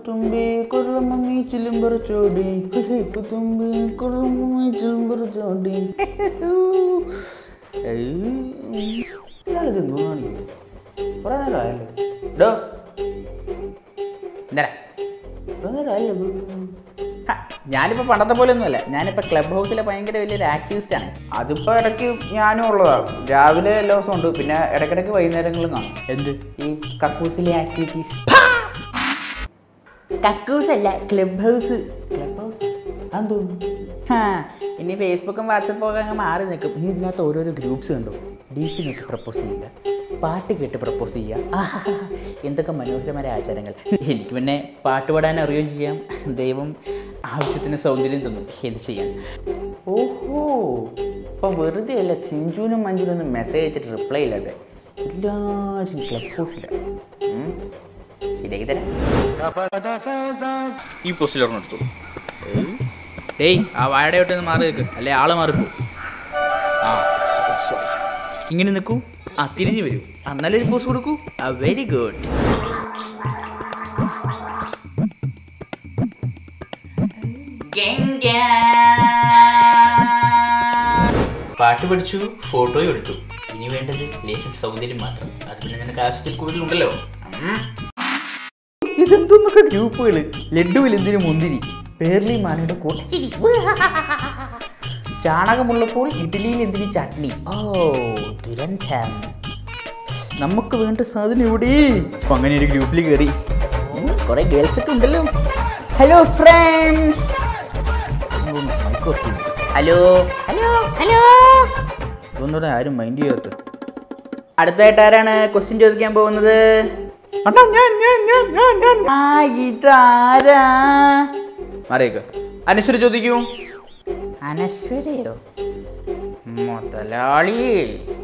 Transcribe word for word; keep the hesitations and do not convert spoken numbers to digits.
തുമ്പി കുറുമമ്മി ചിലുമ്പറ ചോടി കഹിപ്പ് തുമ്പി കുറുമമ്മി ചിലുമ്പറ ചോടി. ഇയാളിത് എന്തോ കാണിക്കും? കുറേ നേരം ആയല്ലോ. ഡോ എന്താ കുറേ നേരം ആയല്ലോ. ഞാനിപ്പോൾ പണ്ടത്തെ പോലെ ഒന്നുമല്ല. ഞാനിപ്പോൾ ക്ലബ് ഹൗസിലെ ഭയങ്കര വലിയൊരു ആക്ടിവിസ്റ്റാണ്. അതിപ്പോൾ ഇടയ്ക്ക് ഞാനും ഉള്ളതാണ്. രാവിലെ എല്ലാ ദിവസവും ഉണ്ട്, പിന്നെ ഇടയ്ക്കിടയ്ക്ക് വൈകുന്നേരങ്ങളിലും കാണും. എന്ത് ഈ കക്കൂസിലെ ആക്ടിവിറ്റീസ്? കക്കൂസ് അല്ല, ക്ലബ് ഹൗസ്. ക്ലബ് ഹൗസ് അതെന്ന് തോന്നുന്നു. ഹാ, ഇനി ഫേസ്ബുക്കും വാട്സപ്പും ഒക്കെ അങ്ങ് മാറി നിൽക്കും. ഇനി ഇതിനകത്ത് ഓരോരോ ഗ്രൂപ്പ്സ് കണ്ടു. ഡി പി നോക്കി പ്രപ്പോസ് ചെയ്യുക, പാട്ട് കേട്ട് പ്രപ്പോസ് ചെയ്യുക. ആഹാ, എന്തൊക്കെ മനോഹരമായ ആചാരങ്ങൾ. എനിക്ക് പിന്നെ പാട്ട് പാടാൻ അറിയുകയും ചെയ്യാം. ദൈവം ആവശ്യത്തിന് സൗന്ദര്യം തന്നു, എന്ത് ചെയ്യാൻ. ഓഹോ, അപ്പോൾ വെറുതെ അല്ല ചിഞ്ചുവിനും മഞ്ജുവിനൊന്നും മെസ്സേജ് അയച്ചിട്ട് റിപ്ലൈ ഇല്ലാതെ എല്ലാവരും ക്ലബ് ഹൗസിലാണ്. ശരിയാക്കി തരാം. ഈ പോസ്റ്റിലൊരെണ്ണം എടുത്തു. ഡേയ്, ആ വാഴയുടെ ഒട്ടൊന്ന് മാറി നിൽക്ക്, അല്ലെ ആള് മാറിപ്പോ. ആ സോറി, ഇങ്ങനെ നിൽക്കൂ. ആ തിരിഞ്ഞു വരൂ. ആ നല്ലൊരു പോസ് കൊടുക്കൂ. ആ വെരി ഗുഡ്. പാട്ട് പഠിച്ചു, ഫോട്ടോയും എടുത്തു. ഇനി വേണ്ടത് ലേശം സൗന്ദര്യം മാത്രം. അത് പിന്നെ നിനക്ക് ആവശ്യത്തിൽ കൂടുതലുണ്ടല്ലോ. ഇതെന്തൊന്നൊക്കെ ഗ്രൂപ്പുകൾ. ലഡുവിൽ എന്തിനു മുന്തിരി, പേർലി മാനയുടെ കൂട്ടച്ചിരി, ചാണകമുള്ളപ്പോൾ ഇഡ്ഡലിയിൽ എന്തിനു ചട്നി. ഓ ദുരന്തം. നമുക്ക് വേണ്ട സാധനം ഇവിടെ. അപ്പം അങ്ങനെ ഒരു ഗ്രൂപ്പിൽ കയറി. കുറേ ഗേൾസ് ഒക്കെ ഉണ്ടല്ലോ. Hello friends. Hello hello hello. ഇതൊന്നും ആരും മൈൻഡ് ചെയ്യാത്ത. അടുത്തായിട്ട് ആരാണ് ക്വസ്റ്റ്യൻ ചോദിക്കാൻ പോകുന്നത്? ഇതാരാ? മാറിയേക്ക്. അനശ്വര ചോദിക്കൂ. അനശ്വരയോ? മുതലാളി